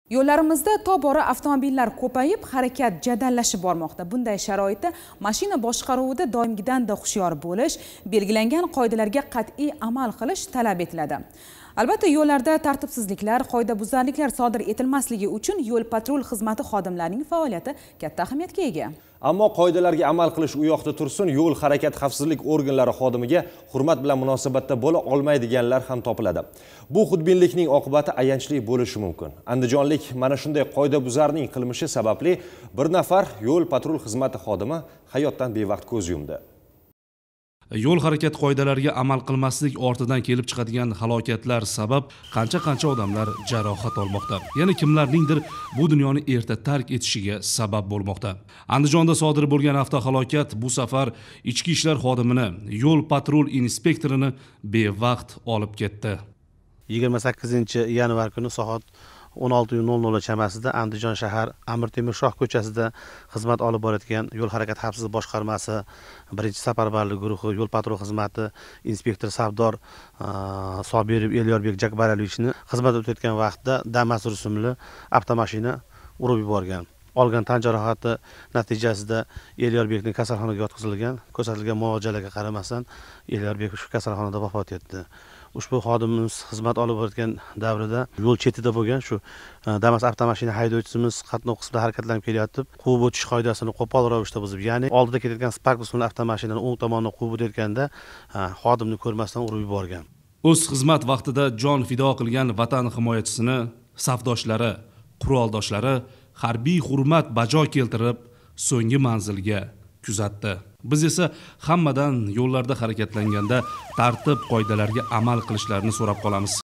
Yo'llarimizda tobora avtomobillar ko'payib, harakat jadallashib bormoqda. Bunday sharoitda mashina boshqaruvida doimgidanda hushyor bo'lish, belgilangan qoidalarga qat'iy amal qilish talab etiladi. Albatta, yo'llarda tartibsizliklar, qoidabuzarliklar sodir etilmasligi uchun yo'l-patrul xizmati xodimlarining faoliyati katta ahamiyatga ega. Ammo qoidalarga amal qilish u yoqda tursin, yo'l harakat xavfsizlik organlari xodimiga hurmat bilan munosabatda bo'la olmaydiganlar ham topiladi. Bu xudbinlikning oqibati ayanchli bo'lishi mumkin. Andijonlik mana shunday qoidabuzarning qilmishi sababli bir nafar yo'l-patrul xizmati xodimi hayotdan bevaqt ko'z yumdi. Yo'l harakat qoidalariga amal qilmaslik ortidan kelib chiqadigan halokatlar sabab qancha odamlar jarohat olmoqda. Yana kimlarningdir bu dunyoni erta tark etishiga sabab bo'lmoqda. Andijonda sodir bo'lgan avtohalokat bu safar ichki ishlar xodimini, yo'l patrul inspektorini bevaqt olib ketdi. 28-yanvar kuni soat 16:00 chamasida Andijon shahar Amir Temur Shoh ko'chasida xizmat olib borayotgan yo'l harakat xavfsizlik boshqarmasi birinchi safarbarlik guruhi yo'l patrul xizmati inspektor Savdor Sobirov Elyorbek Jakbaralichni xizmat o'tayotgan vaqtda Damas rusumli avtomashina urib yuborgan. Olgan tan jarohati natijasida Elyorbekning kasalxonaga yotqizilgan. Ko'rsatilgan muolajalarga qaramasdan Elyorbek shu kasalxonada vafot etdi. Ushbu xodimimiz xizmat olib borayotgan davrida yo'l chetida bo'lgan shu Damas avtomashina haydovchimiz qatnov qismida harakatlanib kelayotib, quvib o'tish qoidasini qo'pol ravishda buzib, ya'ni oldida ketayotgan Spark rusumli avtomashinani o'ng tomonidan quvib o'tayotganda xodimni ko'rmasdan urib yuborgan. O'z xizmat vaqtida jon fido qilgan vatan himoyachisini safdoshlari, quroldoshlari harbiy hurmat bajo keltirib, so'nggi manzilga kuzatdi. Biz esa hammadan yo'llarda harakatlanganda tartib qoidalariga amal qilishlarini so'rab qolamiz.